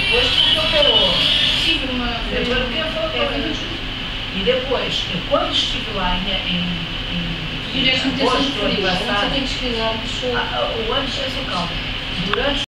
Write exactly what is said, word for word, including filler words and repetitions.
depois porque operou. Tive uma... Depois porque foi. E depois, eu, quando estive lá em, em, em, em agosto do ano passado, o ano de Calma, durante